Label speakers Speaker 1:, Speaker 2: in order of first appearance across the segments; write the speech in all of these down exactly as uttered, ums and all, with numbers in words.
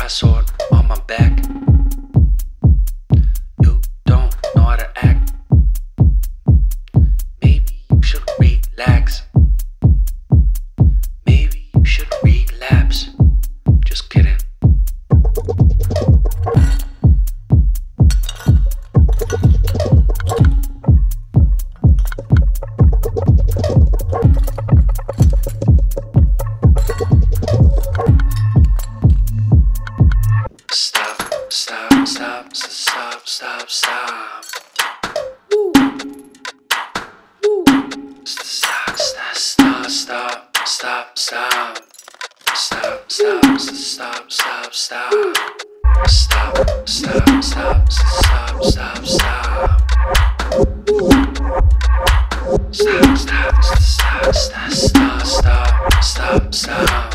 Speaker 1: brass sword on my back. You don't know how to act. Maybe you should relax. Maybe you should relapse. Just kidding. Stop, stop, stop, stop, stop, stop. Woo. Woo. Stop, stop, stop, stop, stop, stop. Stop, stop, stop, stop, stop. Stop, stop, stop, stop, stop, stop. Stop, stop, stop, stop, stop, stop, stop, stop.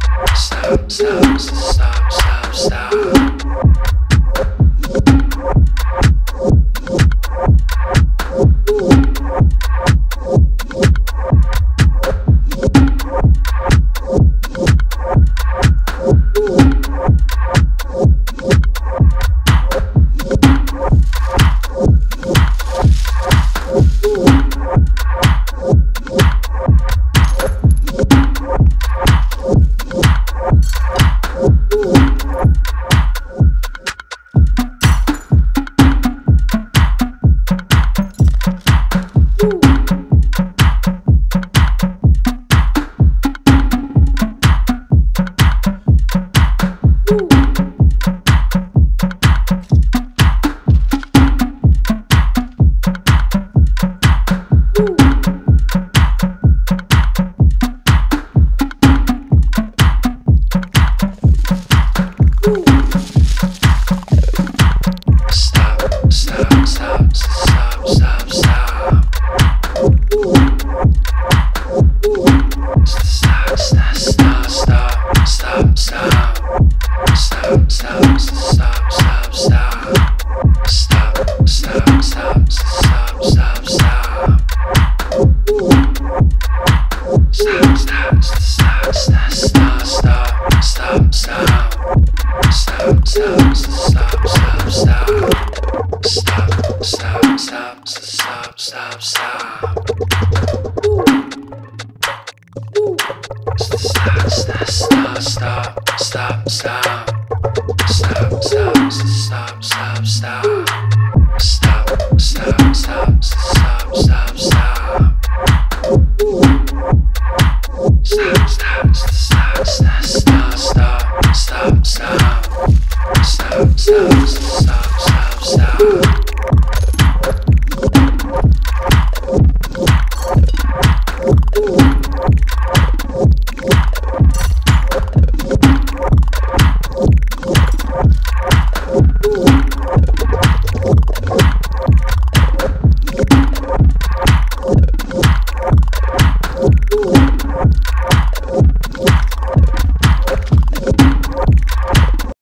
Speaker 1: Stop, stop, stop, stop, stop. Stop, stop.